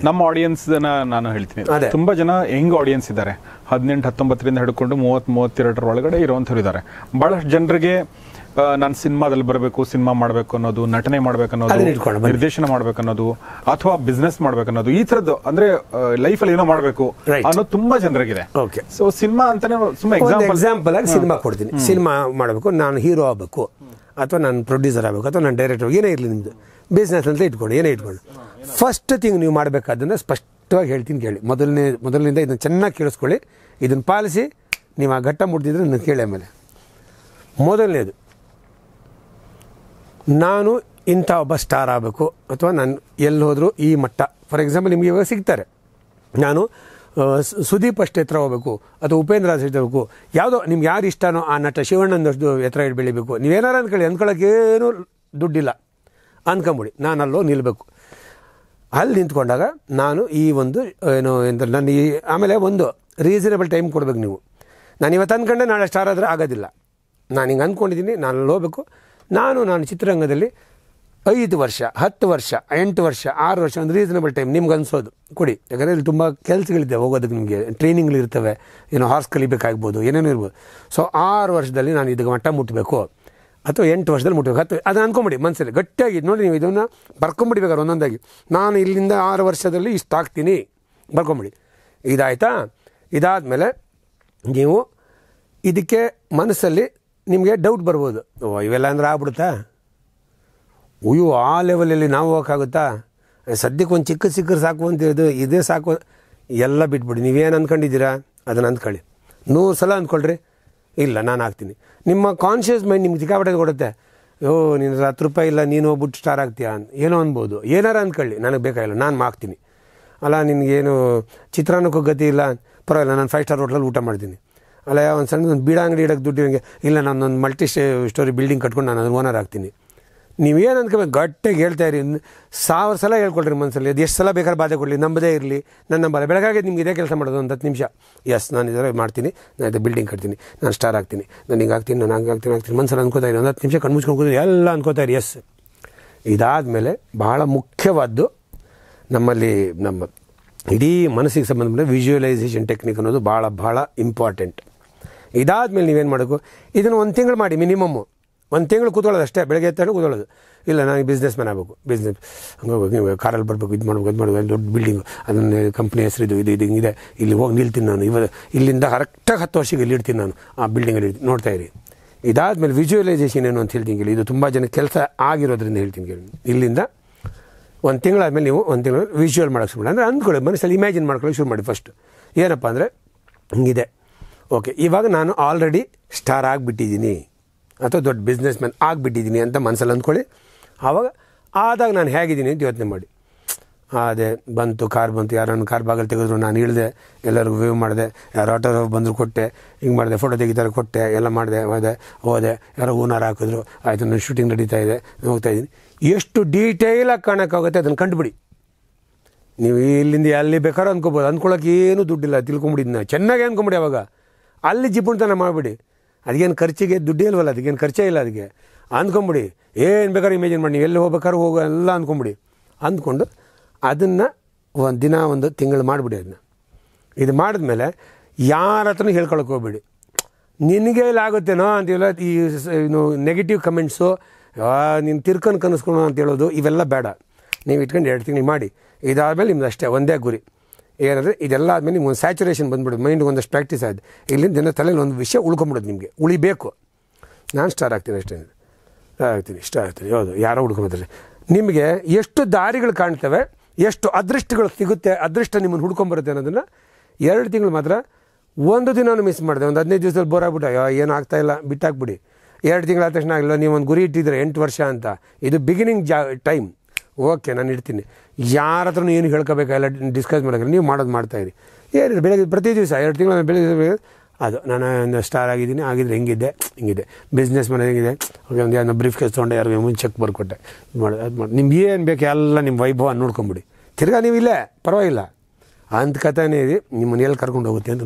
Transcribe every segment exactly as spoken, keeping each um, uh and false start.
ನಮ್ಮ ಆಡಿಯನ್ಸ್ ನಾನು ಹೇಳ್ತೀನಿ, ತುಂಬಾ ಜನ ಯಂಗ್ ಆಡಿಯನ್ಸ್ ಇದ್ದಾರೆ, ಹದಿನೆಂಟು ಹತ್ತೊಂಬತ್ತರಿಂದ ಹಿಡ್ಕೊಂಡು ಮೂವತ್ ಮೂವತ್ತೆರಡರ ಒಳಗಡೆ ಇರುವಂಥವ್ರು ಇದ್ದಾರೆ. ಬಹಳಷ್ಟು ಜನರಿಗೆ ನಾನು ಸಿನಿಮಾದಲ್ಲಿ ಬರಬೇಕು, ಸಿನಿಮಾ ಮಾಡಬೇಕು ಅನ್ನೋದು, ನಟನೆ ಮಾಡ್ಬೇಕು ಅನ್ನೋದು, ನಿರ್ದೇಶನ ಮಾಡ್ಬೇಕು ಅನ್ನೋದು, ಅಥವಾ ಬಿಸ್ನೆಸ್ ಮಾಡ್ಬೇಕು ಅನ್ನೋದು, ಈ ತರದ್ದು ಅಂದ್ರೆ ಲೈಫಲ್ಲಿ ಏನೋ ಮಾಡಬೇಕು ಅನ್ನೋದು ತುಂಬಾ ಜನರಿಗಿದೆ. ಸೊ ಸಿನಿಮಾ ಅಂತಾನೆ ಸುಮ್ಮನೆ ಎಕ್ಸಾಂಪಲ್ ಆಗಿ ಸಿನಿಮಾ ಕೊಡ್ತೀನಿ. ಸಿನಿಮಾ ಮಾಡಬೇಕು, ನಾನು ಹೀರೋ ಆಗಬೇಕು, ಅಥವಾ ನಾನು ಪ್ರೊಡ್ಯೂಸರ್ ಆಗಬೇಕು, ಅಥವಾ ನಾನು ಡೈರೆಕ್ಟರ್, ಏನೇ ಇರಲಿ ನಿಮ್ದು ಬಿಸ್ನೆಸ್ ಅಂತ ಇಟ್ಕೊಂಡು ಏನೇ ಇಟ್ಕೊಂಡು ಫಸ್ಟ್ ಥಿಂಗ್ ನೀವು ಮಾಡಬೇಕಾದನ್ನ ಸ್ಪಷ್ಟವಾಗಿ ಹೇಳ್ತೀನಿ ಕೇಳಿ. ಮೊದಲನೇ ಮೊದಲಿನಿಂದ ಇದನ್ನು ಚೆನ್ನಾಗಿ ಕೇಳಿಸ್ಕೊಳ್ಳಿ, ಇದನ್ನು ಪಾಲಿಸಿ. ನೀವು ಆ ಘಟ್ಟ ಮುಟ್ಟಿದ್ರೆ ನನ್ನ ಕೇಳಿ. ಆಮೇಲೆ ಮೊದಲನೇದು, ನಾನು ಇಂಥ ಒಬ್ಬ ಸ್ಟಾರ್ ಆಗಬೇಕು, ಅಥವಾ ನಾನು ಎಲ್ಲಿ ಹೋದರೂ ಈ ಮಟ್ಟ. ಫಾರ್ ಎಕ್ಸಾಂಪಲ್ ನಿಮಗೆ ಇವಾಗ ಸಿಗ್ತಾರೆ, ನಾನು ಸುದೀಪ್ ಅಷ್ಟು ಎತ್ತರ ಹೋಗಬೇಕು, ಅಥವಾ ಉಪೇಂದ್ರ ಅಷ್ಟು ಹೋಗಬೇಕು, ಯಾವುದೋ ನಿಮ್ಗೆ ಯಾರು ಇಷ್ಟನೋ ಆ ನಟ ಶಿವಣ್ಣನಷ್ಟು ಎತ್ತರ ಇಟ್ಟು ಬೆಳಿಬೇಕು. ನೀವೇನಾರು ಅಂದ್ಕೊಳ್ಳಿ, ಅಂದ್ಕೊಳ್ಳೋಕ್ಕೇನು ದುಡ್ಡಿಲ್ಲ ಅಂದ್ಕೊಂಬಿಡಿ, ನಾನು ಅಲ್ಲೋ ನಿಲ್ಲಬೇಕು. ಅಲ್ಲಿ ನಿಂತ್ಕೊಂಡಾಗ ನಾನು ಈ ಒಂದು ಏನು ಎಂತ ನನ್ನ ಈ ಆಮೇಲೆ ಒಂದು ರೀಸನೇಬಲ್ ಟೈಮ್ ಕೊಡಬೇಕು ನೀವು. ನಾನು ಇವತ್ತು ಅಂದ್ಕೊಂಡೆ ನಾಳೆ ಸ್ಟಾರ್ ಆದರೆ ಆಗೋದಿಲ್ಲ. ನಾನು ಹಿಂಗೆ ಅಂದ್ಕೊಂಡಿದ್ದೀನಿ, ನಾನು ಅಲ್ಲಿ ಹೋಗಬೇಕು. ನಾನು ನಾನು ಚಿತ್ರರಂಗದಲ್ಲಿ ಐದು ವರ್ಷ, ಹತ್ತು ವರ್ಷ, ಎಂಟು ವರ್ಷ, ಆರು ವರ್ಷ ಒಂದು ರೀಸನೇಬಲ್ ಟೈಮ್ ನಿಮ್ಗೆ ಅನ್ಸೋದು ಕೊಡಿ. ಯಾಕಂದರೆ ಇಲ್ಲಿ ತುಂಬ ಕೆಲಸಗಳಿದೆ ಹೋಗೋದಕ್ಕೆ, ನಿಮಗೆ ಟ್ರೈನಿಂಗ್ಗಳಿರ್ತವೆ, ಏನೋ ಹಾರ್ಸ್ ಕಲಿಬೇಕಾಗ್ಬೋದು, ಏನೇನೋ ಇರ್ಬೋದು. ಸೊ ಆರು ವರ್ಷದಲ್ಲಿ ನಾನು ಇದಕ್ಕೆ ಮಟ್ಟ ಮುಟ್ಟಬೇಕು, ಅಥವಾ ಎಂಟು ವರ್ಷದಲ್ಲಿ ಮುಟ್ಟಬೇಕು, ಹತ್ತು ಅದನ್ನು ಅಂದ್ಕೊಂಬಿಡಿ ಮನಸ್ಸಲ್ಲಿ ಗಟ್ಟಿಯಾಗಿ. ನೋಡಿ ನೀವು ಇದನ್ನು ಬರ್ಕೊಂಬಿಡ್ಬೇಕಾದ್ರೆ ಒಂದೊಂದಾಗಿ, ನಾನು ಇಲ್ಲಿಂದ ಆರು ವರ್ಷದಲ್ಲಿ ಇಷ್ಟು ಆಗ್ತೀನಿ ಬರ್ಕೊಂಬಿಡಿ. ಇದಾಯಿತಾ? ಇದಾದಮೇಲೆ ನೀವು ಇದಕ್ಕೆ ಮನಸ್ಸಲ್ಲಿ ನಿಮಗೆ ಡೌಟ್ ಬರ್ಬೋದು, ಓ ಇವೆಲ್ಲ ಅಂದರೆ ಆಗ್ಬಿಡುತ್ತಾ, ಅಯ್ಯೋ ಆ ಲೆವೆಲಲ್ಲಿ ನಾವು ಹೋಗೋಕ್ಕಾಗುತ್ತಾ, ಸದ್ಯಕ್ಕೆ ಒಂದು ಚಿಕ್ಕ ಚಿಕ್ಕ ಸಾಕು ಅಂತ ಇದು ಇದೇ ಸಾಕು, ಎಲ್ಲ ಬಿಟ್ಬಿಡಿ. ನೀವೇನು ಅಂದ್ಕೊಂಡಿದ್ದೀರಾ ಅದನ್ನು ಅಂದ್ಕೊಳ್ಳಿ. ನೂರು ಸಲ ಅಂದ್ಕೊಳ್ರಿ, ಇಲ್ಲ ನಾನು ಆಗ್ತೀನಿ. ನಿಮ್ಮ ಕಾನ್ಷಿಯಸ್ ಮೈಂಡ್ ನಿಮ್ಗೆ ಸಿಕ್ಕಾಪಟ್ಟೆ ಕೊಡುತ್ತೆ, ಓ ನೀನು ಹತ್ತು ರೂಪಾಯಿ ಇಲ್ಲ ನೀನು ಹೋಗ್ಬಿಟ್ಟು ಸ್ಟಾರ್ ಆಗ್ತೀಯಾ ಅಂತ ಏನೋ ಅನ್ಬೋದು. ಏನಾರು ಅಂದ್ಕೊಳ್ಳಿ, ನನಗೆ ಬೇಕಾಗಿಲ್ಲ, ನಾನು ಆಗ್ತೀನಿ. ಅಲ್ಲ ನಿನಗೇನು ಚಿತ್ರಾನ್ನಕ್ಕೂ ಗತಿ ಇಲ್ಲ, ಪರವಾಗಿಲ್ಲ, ನಾನು ಫೈವ್ ಸ್ಟಾರ್ ಹೋಟ್ಲಲ್ಲಿ ಊಟ ಮಾಡ್ತೀನಿ. ಅಲ್ಲ ಒಂದು ಸಣ್ಣ ಒಂದು ಬೀಡ ಅಂಗಡಿ ಇಡೋಕ್ಕೆ ದುಡ್ಡು ನನಗೆ ಇಲ್ಲ, ನಾನೊಂದು ಮಲ್ಟಿ ಸ್ಟೋರಿ ಬಿಲ್ಡಿಂಗ್ ಕಟ್ಕೊಂಡು ನಾನು ಅದ್ರ ಓನರ್ ಆಗ್ತೀನಿ. ನೀವೇನು ಅಂದ್ಕೋಬೇಕು, ಗಟ್ಟಿಗೆ ಹೇಳ್ತಾ ಇರಿ, ಸಾವಿರ ಸಲ ಹೇಳ್ಕೊಳ್ರಿ ಮನಸ್ಸಲ್ಲಿ. ಅದು ಎಷ್ಟು ಸಲ ಬೇಕಾದ್ರೆ ಬಾಧೆ ಕೊಡಲಿ, ನಂಬದೇ ಇರಲಿ, ನನ್ನ ನಂಬಲ್ಲ. ಬೆಳಗಾಗಿ ನಿಮ್ಗೆ ಇದೇ ಕೆಲಸ ಮಾಡೋದು ಒಂದು ಹತ್ತು ನಿಮಿಷ, ಎಸ್ ನಾನು ಇದರ ಮಾಡ್ತೀನಿ, ನಾನು ಇದು ಬಿಲ್ಡಿಂಗ್ ಕಟ್ತೀನಿ, ನಾನು ಸ್ಟಾರ್ ಆಗ್ತೀನಿ, ನಾನು ಹಿಂಗೆ ಆಗ್ತೀನಿ, ನಾನು ಹಂಗೆ ಆಗ್ತೀನಿ ಆಗ್ತೀನಿ ಮನಸ್ಸಲ್ಲಿ ಅನ್ಕೋತಾ ಇರಿ. ಒಂದು ಹತ್ತು ನಿಮಿಷ ಕಣ್ಮುಚ್ಕೊಂಡು ಕೂತ್ಕೊಂಡು ಎಲ್ಲ ಅನ್ಕೋತಾ ಇರಿ, ಎಸ್. ಇದಾದಮೇಲೆ ಭಾಳ ಮುಖ್ಯವಾದ್ದು ನಮ್ಮಲ್ಲಿ ನಮ್ಮ ಇಡೀ ಮನಸ್ಸಿಗೆ ಸಂಬಂಧಪಟ್ಟ ವಿಜುವಲೈಸೇಷನ್ ಟೆಕ್ನಿಕ್ ಅನ್ನೋದು ಭಾಳ ಭಾಳ ಇಂಪಾರ್ಟೆಂಟ್. ಇದಾದಮೇಲೆ ನೀವೇನು ಮಾಡಬೇಕು, ಇದನ್ನು ಒಂದು ತಿಂಗಳು ಮಾಡಿ, ಮಿನಿಮಮ್ಮು ಒಂದು ತಿಂಗಳು ಕೂತ್ಕೊಳ್ಳೋದು ಅಷ್ಟೇ. ಬೆಳಗ್ಗೆ ಎತ್ತಾಡು ಕೂತ್ಕೊಳ್ಳೋದು, ಇಲ್ಲ ನಾನು ಬಿಸ್ನೆಸ್ ಮ್ಯಾನ್ ಆಗಬೇಕು, ಬಿಸ್ನೆಸ್ ಹಂಗೆ ನೀವು ಕಾರಲ್ಲಿ ಬರಬೇಕು, ಇದು ಮಾಡ್ಬೇಕು, ಇದು ಮಾಡಬೇಕು, ದೊಡ್ಡ ಬಿಲ್ಡಿಂಗು, ಅದನ್ನು ಕಂಪ್ನಿ ಹೆಸರು ಇದು ಇದು ಇದು ಹಿಂಗಿದೆ, ಇಲ್ಲಿ ಹೋಗಿ ನಿಲ್ತೀನಿ ನಾನು, ಇವಾಗ ಇಲ್ಲಿಂದ ಕರೆಕ್ಟಾಗಿ ಹತ್ತು ವರ್ಷಕ್ಕೆ ಇಲ್ಲಿ ಇಡ್ತೀನಿ ನಾನು ಆ ಬಿಲ್ಡಿಂಗಲ್ಲಿ ಇರ್ತೀನಿ, ನೋಡ್ತಾ ಇರಿ. ಇದಾದಮೇಲೆ ವಿಜುವಲೈಸೇಷನ್ ಏನು ಅಂತ ಹೇಳ್ತೀನಿ ಕೇಳಿ, ಇದು ತುಂಬ ಜನ ಕೆಲಸ ಆಗಿರೋದ್ರಿಂದ ಹೇಳ್ತೀನಿ ಕೇಳಿ. ಇಲ್ಲಿಂದ ಒಂದು ತಿಂಗಳಾದಮೇಲೆ ನೀವು ಒಂದು ತಿಂಗಳು ವಿಜುವಲ್ ಮಾಡೋಕ್ಕೆ ಶುರು ಮಾಡಿ, ಅಂದರೆ ಅಂದ್ಕೊಳ್ಳಿ ಮನಸ್ಸಲ್ಲಿ ಇಮ್ಯಾಜಿನ್ ಮಾಡ್ಕೊಳ್ಳೋಕೆ ಶುರು ಮಾಡಿ. ಫಸ್ಟ್ ಏನಪ್ಪ ಅಂದರೆ ಹಿಂಗಿದೆ, ಓಕೆ ಇವಾಗ ನಾನು ಆಲ್ರೆಡಿ ಸ್ಟಾರ್ ಆಗಿಬಿಟ್ಟಿದ್ದೀನಿ, ಅಥವಾ ದೊಡ್ಡ ಬಿಸ್ನೆಸ್ ಮ್ಯಾನ್ ಆಗಿಬಿಟ್ಟಿದ್ದೀನಿ ಅಂತ ಮನಸ್ಸಲ್ಲಿ ಅಂದ್ಕೊಳ್ಳಿ. ಆವಾಗ ಆದಾಗ ನಾನು ಹೇಗಿದ್ದೀನಿ ಅಂತ ಯೋಚನೆ ಮಾಡಿ. ಅದೇ ಬಂತು, ಕಾರ್ ಬಂತು, ಯಾರು ನನ್ನ ಕಾರ್ ಬಾಗಿಲು ತೆಗೆದ್ರು, ನಾನು ಇಳಿದೆ, ಎಲ್ಲರಿಗೂ ವ್ಯೂ ಮಾಡಿದೆ, ಯಾರು ಆಟೋ ಬಂದರು ಕೊಟ್ಟೆ, ಹಿಂಗೆ ಮಾಡಿದೆ, ಫೋಟೋ ತೆಗಿತಾರೆ ಕೊಟ್ಟೆ, ಎಲ್ಲ ಮಾಡಿದೆ, ಹೋದೆ ಹೋದೆ ಯಾರೋ ಹೂನಾರ ಹಾಕಿದ್ರು, ಆಯಿತು ನನ್ನ ಶೂಟಿಂಗ್ ನಡೀತಾ ಇದೆ, ಹೋಗ್ತಾ ಇದ್ದೀನಿ. ಎಷ್ಟು ಡೀಟೇಲಾಗಿ ಕಾಣೋಕ್ಕಾಗುತ್ತೆ ಅದನ್ನು ಕಂಡುಬಿಡಿ. ನೀವು ಇಲ್ಲಿಂದ ಅಲ್ಲಿ ಬೇಕಾದ್ರೂ ಅಂದ್ಕೊಬೋದು, ಅಂದ್ಕೊಳ್ಳೋಕೆ ಏನೂ ದುಡ್ಡಿಲ್ಲ, ತಿಳ್ಕೊಂಬಿಡಿದ್ನ ಚೆನ್ನಾಗಿ ಅಂದ್ಕೊಂಬಿಡಿ. ಅವಾಗ ಅಲ್ಲಿ ಜಿಪುಣ್ತನ ಮಾಡಿಬಿಡಿ. ಅದಕ್ಕೇನು ಖರ್ಚಿಗೆ ದುಡ್ಡೇ ಇಲ್ವಲ್ಲ, ಅದಕ್ಕೇನು ಖರ್ಚೇ ಇಲ್ಲ, ಅದಕ್ಕೆ ಅಂದ್ಕೊಂಬಿಡಿ. ಏನು ಬೇಕಾದ್ರೂ ಇಮೇಜಿನ್ ಮಾಡಿ, ನೀವು ಎಲ್ಲಿ ಹೋಗ್ಬೇಕಾದ್ರೂ ಹೋಗೋ ಎಲ್ಲ ಅಂದ್ಕೊಂಬಿಡಿ. ಅಂದ್ಕೊಂಡು ಅದನ್ನು ಒಂದು ದಿನ ಒಂದು ತಿಂಗಳು ಮಾಡಿಬಿಡಿ. ಅದನ್ನ ಇದು ಮಾಡಿದ್ಮೇಲೆ ಯಾರ ಹತ್ರನೂ ಹೇಳ್ಕೊಳಕ್ಕೆ ಹೋಗ್ಬೇಡಿ, ನಿನಗೆ ಇಲ್ಲ ಆಗುತ್ತೇನೋ ಅಂತೀವಲ್ಲ, ಈ ಏನು ನೆಗೆಟಿವ್ ಕಮೆಂಟ್ಸು, ನೀನು ತಿರ್ಕೊಂಡು ಕನಸ್ಕೊಳೋ ಅಂತ ಹೇಳೋದು ಇವೆಲ್ಲ ಬೇಡ. ನೀವು ಇಟ್ಕೊಂಡು ಎರಡು ತಿಂಗಳು ಮಾಡಿ. ಇದಾದಮೇಲೆ ನಿಮ್ದು ಅಷ್ಟೇ ಒಂದೇ ಗುರಿ ಏನಂದರೆ, ಇದೆಲ್ಲ ಆದಮೇಲೆ ನಿಮ್ಗೆ ಒಂದು ಸ್ಯಾಚುರೇಷನ್ ಬಂದ್ಬಿಡೋದು, ಮೈಂಡ್ ಒಂದಷ್ಟು ಪ್ರಾಕ್ಟೀಸ್ ಆಯ್ತು. ಇಲ್ಲಿಂದ ದಿನ ತಲೆಯಲ್ಲಿ ಒಂದು ವಿಷಯ ಉಳ್ಕೊಂಬಿಡೋದು, ನಿಮಗೆ ಉಳಿಬೇಕು. ನಾನು ಸ್ಟಾರ್ ಆಗ್ತೀನಿ ಅಷ್ಟೇ, ಆಗ್ತೀನಿ ಇಷ್ಟ ಆಗ್ತೀನಿ, ಯಾವುದು ಯಾರೋ ಹುಡ್ಕೊಂಬತ್ತಾರೆ. ನಿಮಗೆ ಎಷ್ಟು ದಾರಿಗಳು ಕಾಣ್ತವೆ, ಎಷ್ಟು ಅದೃಷ್ಟಗಳು ಸಿಗುತ್ತೆ, ಅದೃಷ್ಟ ನಿಮ್ಮನ್ನು ಹುಡ್ಕೊಂಬರುತ್ತೆ ಅನ್ನೋದನ್ನು ಎರಡು ತಿಂಗಳು ಮಾತ್ರ. ಒಂದು ದಿನವೂ ಮಿಸ್ ಮಾಡಿದೆ, ಒಂದು ಹದಿನೈದು ದಿವಸದಲ್ಲಿ ಬೋರ್ ಆಗ್ಬಿಟ್ಟು ಏನು ಆಗ್ತಾಯಿಲ್ಲ ಬಿಟ್ಟಾಕ್ಬಿಡಿ. ಎರಡು ತಿಂಗಳು ಆದ ತಕ್ಷಣ ಆಗಿಲ್ಲ, ನೀವು ಒಂದು ಗುರಿ ಇಟ್ಟಿದ್ರೆ ಎಂಟು ವರ್ಷ ಅಂತ, ಇದು ಬಿಗಿನಿಂಗ್ ಜಾ ಟೈಮ್. ಓಕೆ ನಾನು ಇಡ್ತೀನಿ, ಯಾರ ಹತ್ರನೂ ಏನು ಹೇಳ್ಕೋಬೇಕಾಗಿಲ್ಲ, ಡಿಸ್ಕಸ್ ಮಾಡೋಕ್ಕಿಲ್ಲ, ನೀವು ಮಾಡೋದು ಮಾಡ್ತಾಯಿರಿ. ಏನಿಲ್ಲ ಬೆಳಗ್ಗೆ ಪ್ರತಿ ದಿವಸ ಎರಡು ತಿಂಗಳ ಬೆಳಗ್ಗೆ ಅದು ನಾನು ಸ್ಟಾರ್ ಆಗಿದ್ದೀನಿ, ಆಗಿದ್ರೆ ಹೆಂಗಿದೆ ಹಿಂಗಿದೆ, ಬಿಸ್ನೆಸ್ ಮನೆ ಹೆಂಗಿದೆ, ಓಕೆ ಒಂದು ಯಾರು ಬ್ರೀಫ್ ಕೇಸ್ ತೊಗೊಂಡೆ, ಯಾರು ಮುಂಚೆ ಚೆಕ್ ಬರ್ಕೊಟ್ಟೆ, ಇದು ಮಾಡೋದು ಅದು ಮಾಡಿ. ನಿಮ್ಗೆ ಏನು ಬೇಕು ಎಲ್ಲ ನಿಮ್ಮ ವೈಭವ ನೋಡ್ಕೊಂಬಿಡಿ. ತಿರ್ಗಾ ನೀವು ಇಲ್ಲೇ ಪರವಾಗಿಲ್ಲ ಅಂತ ಕಥೆನೇ ಇದೆ, ನಿಮ್ಮನ್ನ ಎಲ್ಲಿ ಕರ್ಕೊಂಡು ಹೋಗುತ್ತೆ ಅಂತ ನೋಡಿ.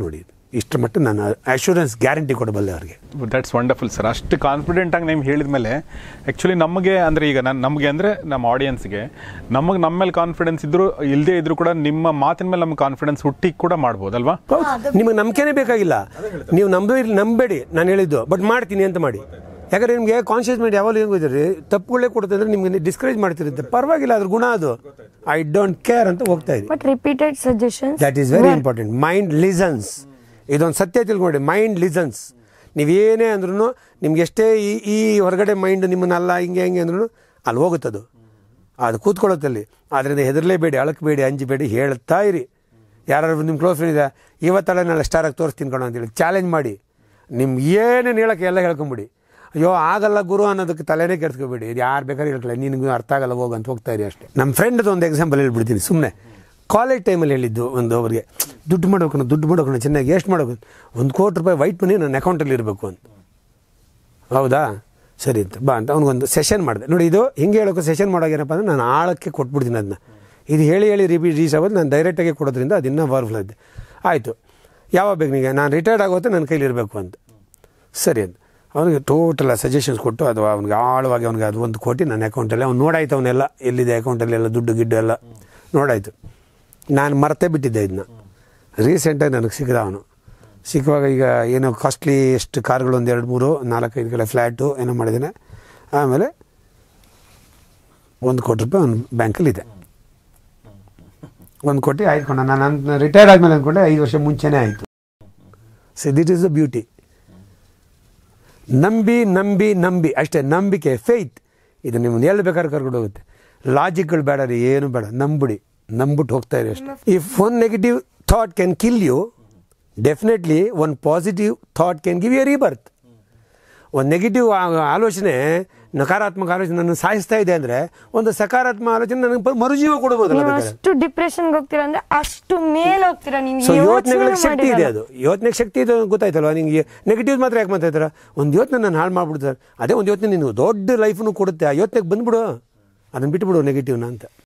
ಇಷ್ಟರ ಮಟ್ಟ ನಾನು ಅಶ್ಯೂರೆನ್ಸ್ ಗ್ಯಾರಂಟಿ ಕೊಡಬಲ್ಲೆ ಅವ್ರಿಗೆ. That's wonderful sir. ಅಷ್ಟು ಕಾನ್ಫಿಡೆಂಟಾಗಿ ನೀವು ಹೇಳಿದ ಮೇಲೆ ಆ್ಯಕ್ಚುಲಿ ನಮಗೆ ಅಂದರೆ ಈಗ ನಾನು ನಮಗೆ ಅಂದರೆ ನಮ್ಮ ಆಡಿಯನ್ಸ್ಗೆ ನಮಗೆ ನಮ್ಮ ಮೇಲೆ ಕಾನ್ಫಿಡೆನ್ಸ್ ಇದ್ದರೂ ಇಲ್ಲದೇ ಇದ್ರೂ ಕೂಡ ನಿಮ್ಮ ಮಾತಿನ ಮೇಲೆ ನಮ್ಗೆ ಕಾನ್ಫಿಡೆನ್ಸ್ ಹುಟ್ಟಿ ಕೂಡ ಮಾಡ್ಬೋದಲ್ವಾ? ನಿಮಗೆ ನಂಬಿಕೆನೇ ಬೇಕಾಗಿಲ್ಲ, ನೀವು ನಂಬ ನಂಬೇಡಿ ನಾನು ಹೇಳಿದ್ದು, ಬಟ್ ಮಾಡ್ತೀನಿ ಅಂತ ಮಾಡಿ. ಯಾಕಂದರೆ ನಿಮಗೆ ಕಾನ್ಷಿಯಸ್ ಮೈಂಡ್ ಯಾವಾಗ ಏನು ಗೊತ್ತಿರಿ ತಪ್ಪುಗಳೇ ಕೊಡುತ್ತೆ ಅಂದರೆ ನಿಮಗೆ ಡಿಸ್ಕರೇಜ್ ಮಾಡ್ತಿರುತ್ತೆ. ಪರವಾಗಿಲ್ಲ, ಅದ್ರ ಗುಣ ಅದು. ಐ ಡೋಂಟ್ ಕೇರ್ ಅಂತ ಹೋಗ್ತಾ ಇದೆ. But repeated suggestions that is very important. Mind listens. ಇದೊಂದು ಸತ್ಯ ತಿಳ್ಕೊಂಡಿ, ಮೈಂಡ್ ಲಿಸನ್ಸ್. ನೀವೇನೇ ಅಂದ್ರೂ ನಿಮ್ಗೆ ಎಷ್ಟೇ ಈ ಈ ಹೊರಗಡೆ ಮೈಂಡ್ ನಿಮ್ಮನ್ನಲ್ಲ ಹಿಂಗೆ ಹಿಂಗೆ ಅಂದ್ರೂ ಅಲ್ಲಿ ಹೋಗುತ್ತದು, ಅದು ಕೂತ್ಕೊಳ್ಳುತ್ತಲ್ಲಿ. ಆದ್ದರಿಂದ ಹೆದರಲೇಬೇಡಿ, ಅಳಕಬೇಡಿ, ಅಂಜಬೇಡಿ, ಹೇಳ್ತಾ ಇರಿ. ಯಾರು ನಿಮ್ಮ ಕ್ಲೋಸ್ ಫ್ರೆಂಡ್ ಇದೆ ಇವತ್ತಲ್ಲ ನಾಳೆ ಸ್ಟಾರಾಗಿ ತೋರಿಸ್ತೀನಿ ಕಣೋ ಅಂತೇಳಿ ಚಾಲೆಂಜ್ ಮಾಡಿ. ನಿಮ್ಗೆ ಏನೇನು ಹೇಳೋಕ್ಕೆ ಎಲ್ಲ ಹೇಳ್ಕೊಂಬಿಡಿ. ಅಯ್ಯೋ ಆಗಲ್ಲ ಗುರು ಅನ್ನೋದಕ್ಕೆ ತಲೆನೇ ಕೆಡ್ಸ್ಕೊಬೇಡಿ. ಇದು ಯಾರು ಬೇಕಾದ್ರೆ ಹೇಳ್ಕೊಳ್ಳಿ, ನಿನಗೂ ಅರ್ಥ ಆಗಲ್ಲ ಹೋಗು ಅಂತ ಹೋಗ್ತಾ ಇರಿ ಅಷ್ಟೇ. ನಮ್ಮ ಫ್ರೆಂಡ್ದು ಒಂದು ಎಕ್ಸಾಂಪಲ್ ಹೇಳ್ಬಿಡ್ತೀನಿ ಸುಮ್ಮನೆ. ಕಾಲೇಜ್ ಟೈಮಲ್ಲಿ ಹೇಳಿದ್ದು ಒಂದು ಅವ್ರಿಗೆ, ದುಡ್ಡು ಮಾಡ್ಬೇಕು ದುಡ್ಡು ಮಾಡ್ಬೇಕು ಚೆನ್ನಾಗಿ ಎಷ್ಟು ಮಾಡ್ಬೇಕು, ಒಂದು ಕೋಟಿ ರೂಪಾಯಿ ವೈಟ್ ಮನಿ ನನ್ನ ಅಕೌಂಟಲ್ಲಿ ಇರಬೇಕು ಅಂತ. ಹೌದಾ ಸರಿ ಅಂತ ಬಾ ಅಂತ ಅವ್ನಿಗೊಂದು ಸೆಷನ್ ಮಾಡಿದೆ. ನೋಡಿ ಇದು ಹಿಂಗೆ ಹೇಳೋಕೆ ಸೆಷನ್ ಮಾಡೋಗೇನಪ್ಪ ಅಂದರೆ ನಾನು ಆಳಕ್ಕೆ ಕೊಟ್ಬಿಡ್ತೀನಿ ಅದನ್ನ. ಇದು ಹೇಳಿ ಹೇಳಿ ರಿಪೀಟ್ ರೀಸ್ ಆಗೋದು ನಾನು ಡೈರೆಕ್ಟಾಗಿ ಕೊಡೋದ್ರಿಂದ ಅದು ಇನ್ನೂ ಪವರ್ಫುಲ್ ಆಗಿದೆ. ಆಯಿತು, ಯಾವಾಗ ಬೇಕು ನಿಮಗೆ ನಾನು ರಿಟೈರ್ಡ್ ಆಗೋತ್ತೆ ನನ್ನ ಕೈಲಿ ಇರಬೇಕು ಅಂತ. ಸರಿ ಅಂತ ಅವನಿಗೆ ಟೋಟಲ್ ಸಜೆಷನ್ಸ್ ಕೊಟ್ಟು ಅದು ಅವ್ನಿಗೆ ಆಳವಾಗಿ ಅವ್ನಿಗೆ ಅದು ಒಂದು ಕೋಟಿ ನನ್ನ ಅಕೌಂಟಲ್ಲಿ ಅವ್ನು ನೋಡಾಯ್ತು. ಅವನ್ನೆಲ್ಲ ಎಲ್ಲಿದೆ ಅಕೌಂಟಲ್ಲಿ ಎಲ್ಲ ದುಡ್ಡು ಗಿಡ್ಡು ಎಲ್ಲ ನೋಡಾಯಿತು. ನಾನು ಮರ್ತೇ ಬಿಟ್ಟಿದ್ದೆ ಇದನ್ನ. ರೀಸೆಂಟಾಗಿ ನನಗೆ ಸಿಕ್ಕಿದ ಅವನು. ಸಿಕ್ಕುವಾಗ ಈಗ ಏನೋ ಕಾಸ್ಟ್ಲಿ ಎಷ್ಟು ಕಾರ್ಗಳು ಒಂದು ಎರಡು ಮೂರು ನಾಲ್ಕೈದು ಕಡೆ ಫ್ಲ್ಯಾಟು ಏನೋ ಮಾಡಿದ್ದೇನೆ. ಆಮೇಲೆ ಒಂದು ಕೋಟಿ ರೂಪಾಯಿ ಅವ್ನು ಬ್ಯಾಂಕಲ್ಲಿದೆ. ಒಂದು ಕೋಟಿ ಆಯ್ತು ಕೊಂಡ. ನಾನು ರಿಟೈರ್ಡ್ ಆದಮೇಲೆ ಅಂದ್ಕೊಂಡೆ ಐದು ವರ್ಷ ಮುಂಚೆನೇ ಆಯಿತು. So this is the beauty. ನಂಬಿ ನಂಬಿ ನಂಬಿ ಅಷ್ಟೇ. ನಂಬಿಕೆ, ಫೇತ್, ಇದು ನಿಮ್ಮನ್ನು ಎಲ್ಲಿ ಬೇಕಾದ್ರೆ ಕರ್ಕೊಂಡು ಹೋಗುತ್ತೆ. ಲಾಜಿಕ್ಗಳು ಬೇಡ ರೀ, ಏನು ಬೇಡ, ನಂಬಿಡಿ, ನಂಬಿಟ್ಟು ಹೋಗ್ತಾ ಇರಿ ಅಷ್ಟೇ. If one negative thought can kill you, definitely one positive thought can give you a rebirth. ಒಂದು ನೆಗೆಟಿವ್ ಆಲೋಚನೆ, ನಕಾರಾತ್ಮಕ ಆಲೋಚನೆ ನನ್ನ ಸಾಯಿಸ್ತಾ ಇದೆ ಅಂದರೆ ಒಂದು ಸಕಾರಾತ್ಮಕ ಆಲೋಚನೆ ನನಗೆ ಮರುಜೀವ ಕೊಡಬಹುದು. ಅಷ್ಟು ಡಿಪ್ರೆಷನ್ ಹೋಗ್ತೀರಾ ಅಂದ್ರೆ ಅಷ್ಟು ಮೇಲೆ ಹೋಗ್ತೀರಾ ನೀವು. ಸೊ ಯೋಚನೆಗಳಿಗೆ ಶಕ್ತಿ ಇದೆ, ಅದು ಯೋಚನೆಗೆ ಶಕ್ತಿ ಇದೆ ಗೊತ್ತಾಯ್ತಲ್ವಾ ನಿಮಗೆ. ನೆಗೆಟಿವ್ ಮಾತ್ರ ಯಾಕೆ ಮಾತಾಡ್ತಾರ? ಒಂದು ಯೋಚನೆ ನಾನು ಹಾಳು ಮಾಡ್ಬಿಡ್ತಾರೆ. ಅದೇ ಒಂದು ಯೋಚನೆ ನಿನಗೆ ದೊಡ್ಡ ಲೈಫನ್ನು ಕೊಡುತ್ತೆ. ಆ ಯೋಚನೆಗೆ ಬಂದ್ಬಿಡು, ಅದನ್ನು ಬಿಟ್ಬಿಡು ನೆಗೆಟಿವ್ನ ಅಂತ.